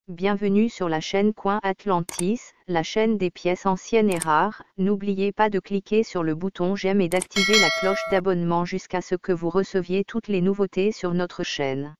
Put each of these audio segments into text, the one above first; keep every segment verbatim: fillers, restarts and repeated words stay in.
Bienvenue sur la chaîne Coin Atlantis, la chaîne des pièces anciennes et rares. N'oubliez pas de cliquer sur le bouton j'aime et d'activer la cloche d'abonnement jusqu'à ce que vous receviez toutes les nouveautés sur notre chaîne.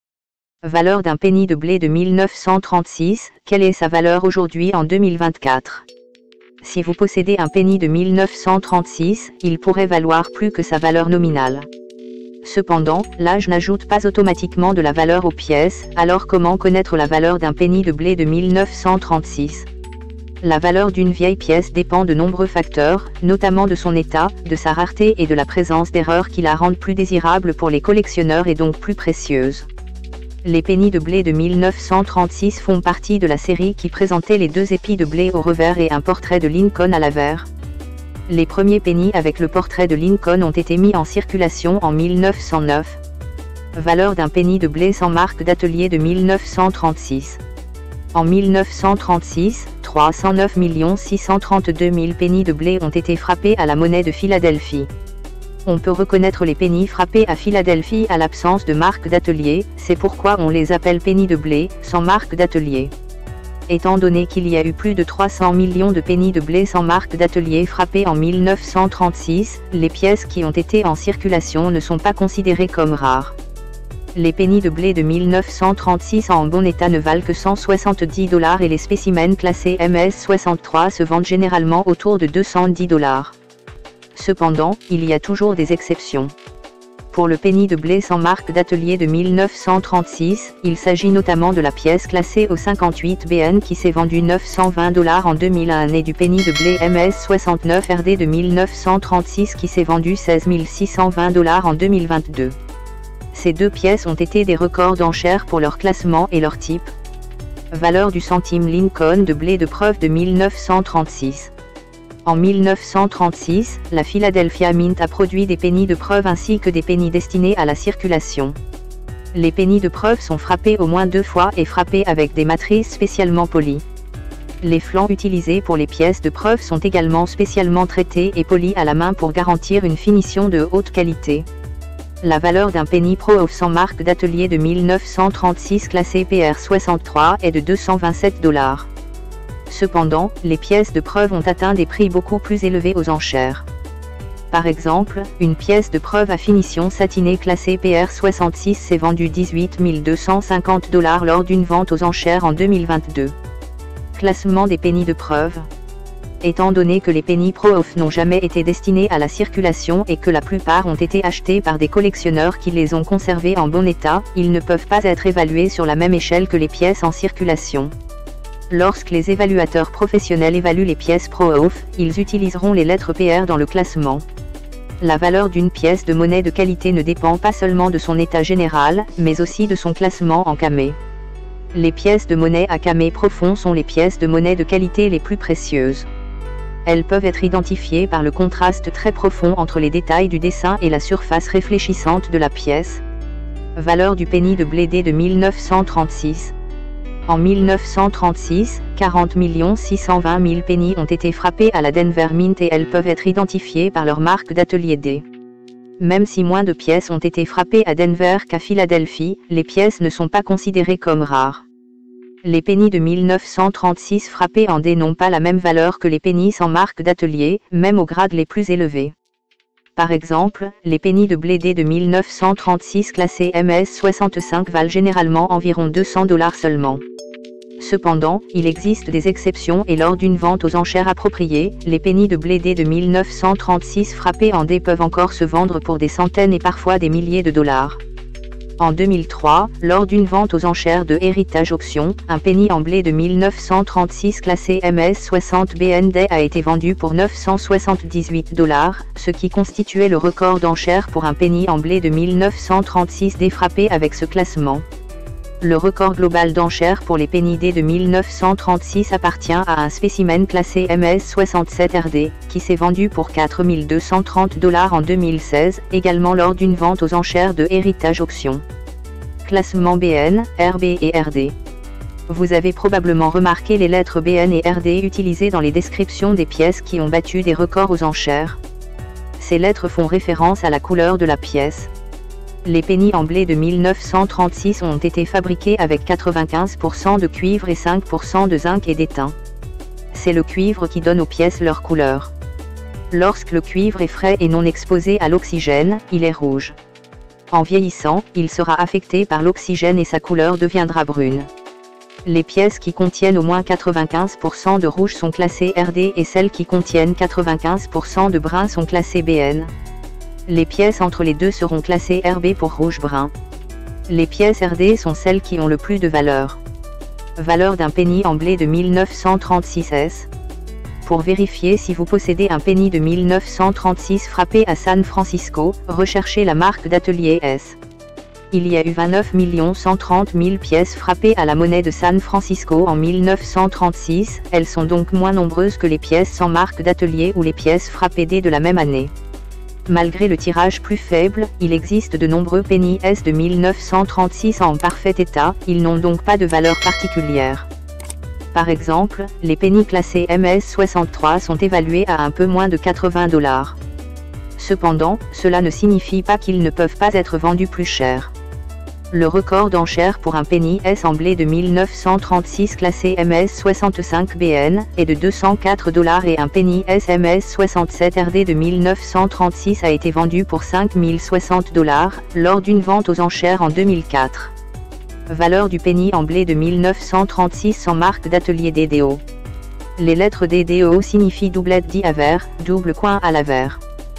Valeur d'un penny de blé de mille neuf cent trente-six, quelle est sa valeur aujourd'hui en deux mille vingt-quatre? Si vous possédez un penny de mille neuf cent trente-six, il pourrait valoir plus que sa valeur nominale. Cependant, l'âge n'ajoute pas automatiquement de la valeur aux pièces, alors comment connaître la valeur d'un penny de blé de mille neuf cent trente-six? La valeur d'une vieille pièce dépend de nombreux facteurs, notamment de son état, de sa rareté et de la présence d'erreurs qui la rendent plus désirable pour les collectionneurs et donc plus précieuse. Les pennies de blé de mille neuf cent trente-six font partie de la série qui présentait les deux épis de blé au revers et un portrait de Lincoln à l'avers. Les premiers pennies avec le portrait de Lincoln ont été mis en circulation en mille neuf cent neuf. Valeur d'un penny de blé sans marque d'atelier de mille neuf cent trente-six. En mille neuf cent trente-six, trois cent neuf millions six cent trente-deux mille pennies de blé ont été frappés à la monnaie de Philadelphie. On peut reconnaître les pennies frappés à Philadelphie à l'absence de marque d'atelier, c'est pourquoi on les appelle pennies de blé, sans marque d'atelier. Étant donné qu'il y a eu plus de trois cents millions de pennies de blé sans marque d'atelier frappés en mille neuf cent trente-six, les pièces qui ont été en circulation ne sont pas considérées comme rares. Les pennies de blé de mille neuf cent trente-six en bon état ne valent que cent soixante-dix dollars et les spécimens classés M S soixante-trois se vendent généralement autour de deux cent dix dollars. Cependant, il y a toujours des exceptions. Pour le penny de blé sans marque d'atelier de mille neuf cent trente-six, il s'agit notamment de la pièce classée au cinquante-huit B N qui s'est vendue neuf cent vingt dollars en deux mille un et du penny de blé M S soixante-neuf R D de mille neuf cent trente-six qui s'est vendu seize mille six cent vingt dollars en deux mille vingt-deux. Ces deux pièces ont été des records d'enchères pour leur classement et leur type. Valeur du centime Lincoln de blé de preuve de mille neuf cent trente-six. En mille neuf cent trente-six, la Philadelphia Mint a produit des pennies de preuve ainsi que des pennies destinés à la circulation. Les pennies de preuve sont frappées au moins deux fois et frappées avec des matrices spécialement polies. Les flancs utilisés pour les pièces de preuve sont également spécialement traités et polis à la main pour garantir une finition de haute qualité. La valeur d'un penny Pro-Off sans marque d'atelier de mille neuf cent trente-six classé P R soixante-trois est de deux cent vingt-sept dollars. Cependant, les pièces de preuve ont atteint des prix beaucoup plus élevés aux enchères. Par exemple, une pièce de preuve à finition satinée classée P R soixante-six s'est vendue dix-huit mille deux cent cinquante dollars lors d'une vente aux enchères en deux mille vingt-deux. Classement des pennies de preuve. Étant donné que les pennies Pro-Off n'ont jamais été destinées à la circulation et que la plupart ont été achetés par des collectionneurs qui les ont conservées en bon état, ils ne peuvent pas être évalués sur la même échelle que les pièces en circulation. Lorsque les évaluateurs professionnels évaluent les pièces Pro-Off, ils utiliseront les lettres P R dans le classement. La valeur d'une pièce de monnaie de qualité ne dépend pas seulement de son état général, mais aussi de son classement en camé. Les pièces de monnaie à camé profond sont les pièces de monnaie de qualité les plus précieuses. Elles peuvent être identifiées par le contraste très profond entre les détails du dessin et la surface réfléchissante de la pièce. Valeur du penny de blé de mille neuf cent trente-six. En mille neuf cent trente-six, quarante millions six cent vingt mille pennies ont été frappées à la Denver Mint et elles peuvent être identifiées par leur marque d'atelier D. Même si moins de pièces ont été frappées à Denver qu'à Philadelphie, les pièces ne sont pas considérées comme rares. Les pennies de mille neuf cent trente-six frappées en D n'ont pas la même valeur que les pennies sans marque d'atelier, même aux grades les plus élevés. Par exemple, les pennies de blé de mille neuf cent trente-six classées M S soixante-cinq valent généralement environ deux cents dollars seulement. Cependant, il existe des exceptions et lors d'une vente aux enchères appropriées, les pennies de blé de mille neuf cent trente-six frappées en D peuvent encore se vendre pour des centaines et parfois des milliers de dollars. En deux mille trois, lors d'une vente aux enchères de Heritage Auction, un penny en blé de mille neuf cent trente-six classé M S soixante B N D a été vendu pour neuf cent soixante-dix-huit dollars, ce qui constituait le record d'enchères pour un penny en blé de mille neuf cent trente-six D frappé avec ce classement. Le record global d'enchères pour les pennies D de mille neuf cent trente-six appartient à un spécimen classé M S soixante-sept R D, qui s'est vendu pour quatre mille deux cent trente dollars en deux mille seize, également lors d'une vente aux enchères de Heritage Auction. Classement B N, R B et R D. Vous avez probablement remarqué les lettres B N et R D utilisées dans les descriptions des pièces qui ont battu des records aux enchères. Ces lettres font référence à la couleur de la pièce. Les pennies en blé de mille neuf cent trente-six ont été fabriqués avec quatre-vingt-quinze pour cent de cuivre et cinq pour cent de zinc et d'étain. C'est le cuivre qui donne aux pièces leur couleur. Lorsque le cuivre est frais et non exposé à l'oxygène, il est rouge. En vieillissant, il sera affecté par l'oxygène et sa couleur deviendra brune. Les pièces qui contiennent au moins quatre-vingt-quinze pour cent de rouge sont classées R D et celles qui contiennent quatre-vingt-quinze pour cent de brun sont classées B N. Les pièces entre les deux seront classées R B pour rouge-brun. Les pièces R D sont celles qui ont le plus de valeur. Valeur d'un penny en blé de mille neuf cent trente-six S. Pour vérifier si vous possédez un penny de mille neuf cent trente-six frappé à San Francisco, recherchez la marque d'atelier S. Il y a eu vingt-neuf millions cent trente mille pièces frappées à la monnaie de San Francisco en mille neuf cent trente-six, elles sont donc moins nombreuses que les pièces sans marque d'atelier ou les pièces frappées D de la même année. Malgré le tirage plus faible, il existe de nombreux penny S de mille neuf cent trente-six en parfait état, ils n'ont donc pas de valeur particulière. Par exemple, les pennies classés M S soixante-trois sont évalués à un peu moins de quatre-vingts dollars. Cependant, cela ne signifie pas qu'ils ne peuvent pas être vendus plus cher. Le record d'enchères pour un penny S en blé de mille neuf cent trente-six classé M S soixante-cinq B N est de deux cent quatre dollars et un penny S M S soixante-sept R D de mille neuf cent trente-six a été vendu pour cinq mille soixante dollars, lors d'une vente aux enchères en deux mille quatre. Valeur du penny en blé de mille neuf cent trente-six sans marque d'atelier D D O. Les lettres D D O signifient doublette dit avers, double coin à l'avers.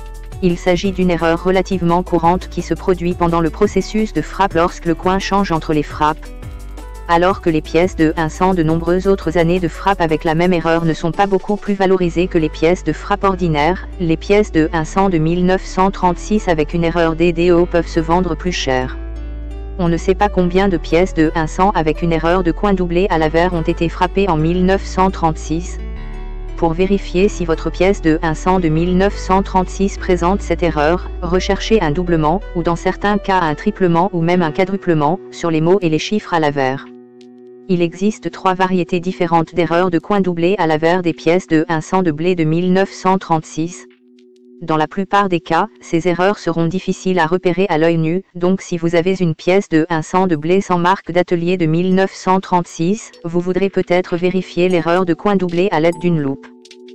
Il s'agit d'une erreur relativement courante qui se produit pendant le processus de frappe lorsque le coin change entre les frappes. Alors que les pièces de un cent de nombreuses autres années de frappe avec la même erreur ne sont pas beaucoup plus valorisées que les pièces de frappe ordinaires, les pièces de un cent de mille neuf cent trente-six avec une erreur D D O peuvent se vendre plus cher. On ne sait pas combien de pièces de un cent avec une erreur de coin doublé à l'avers ont été frappées en mille neuf cent trente-six. Pour vérifier si votre pièce de un cent de mille neuf cent trente-six présente cette erreur, recherchez un doublement, ou dans certains cas un triplement ou même un quadruplement, sur les mots et les chiffres à l'avers. Il existe trois variétés différentes d'erreurs de coin doublé à l'avers des pièces de un cent de blé de mille neuf cent trente-six. Dans la plupart des cas, ces erreurs seront difficiles à repérer à l'œil nu, donc si vous avez une pièce de un cent de blé sans marque d'atelier de mille neuf cent trente-six, vous voudrez peut-être vérifier l'erreur de coin doublé à l'aide d'une loupe.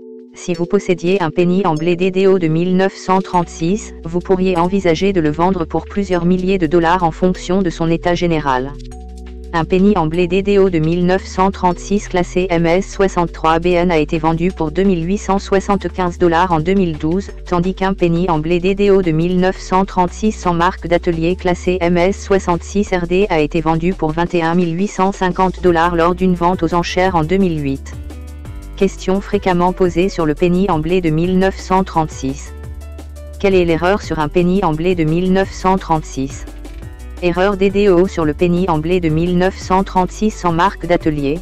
Si vous possédiez un penny en blé D D O de mille neuf cent trente-six, vous pourriez envisager de le vendre pour plusieurs milliers de dollars en fonction de son état général. Un penny en blé D D O de mille neuf cent trente-six classé M S soixante-trois B N a été vendu pour deux mille huit cent soixante-quinze dollars en deux mille douze, tandis qu'un penny en blé D D O de mille neuf cent trente-six sans marque d'atelier classé M S soixante-six R D a été vendu pour vingt et un mille huit cent cinquante dollars lors d'une vente aux enchères en deux mille huit. Question fréquemment posée sur le penny en blé de mille neuf cent trente-six. Quelle est l'erreur sur un penny en blé de mille neuf cent trente-six? Erreur D D O sur le penny en blé de mille neuf cent trente-six sans marque d'atelier.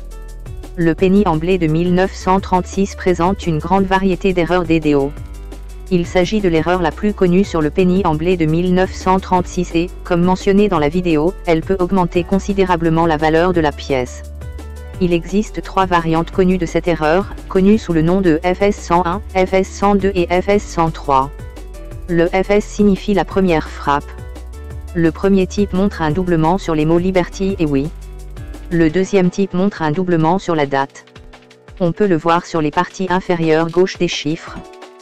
Le penny en blé de mille neuf cent trente-six présente une grande variété d'erreurs D D O. Il s'agit de l'erreur la plus connue sur le penny en blé de mille neuf cent trente-six et, comme mentionné dans la vidéo, elle peut augmenter considérablement la valeur de la pièce. Il existe trois variantes connues de cette erreur, connues sous le nom de F S cent un, F S cent deux et F S cent trois. Le F S signifie la première frappe. Le premier type montre un doublement sur les mots Liberty et oui. Le deuxième type montre un doublement sur la date. On peut le voir sur les parties inférieures gauche des chiffres.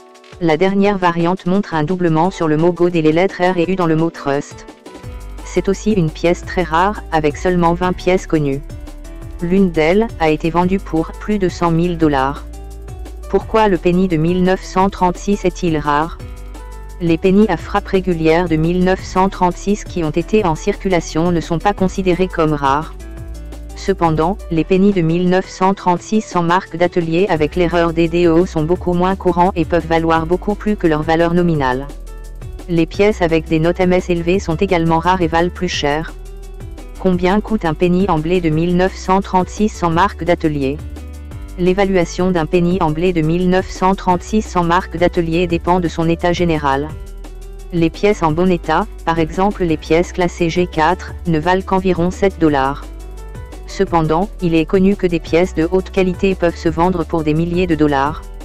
La dernière variante montre un doublement sur le mot God et les lettres R et U dans le mot Trust. C'est aussi une pièce très rare, avec seulement vingt pièces connues. L'une d'elles a été vendue pour plus de cent mille dollars. Pourquoi le penny de mille neuf cent trente-six est-il rare? Les pennies à frappe régulière de mille neuf cent trente-six qui ont été en circulation ne sont pas considérés comme rares. Cependant, les pennies de mille neuf cent trente-six sans marque d'atelier avec l'erreur D D O sont beaucoup moins courants et peuvent valoir beaucoup plus que leur valeur nominale. Les pièces avec des notes M S élevées sont également rares et valent plus cher. Combien coûte un penny en blé de mille neuf cent trente-six sans marque d'atelier? L'évaluation d'un penny en blé de mille neuf cent trente-six sans marque d'atelier dépend de son état général. Les pièces en bon état, par exemple les pièces classées G quatre, ne valent qu'environ sept dollars. Cependant, il est connu que des pièces de haute qualité peuvent se vendre pour des milliers de dollars.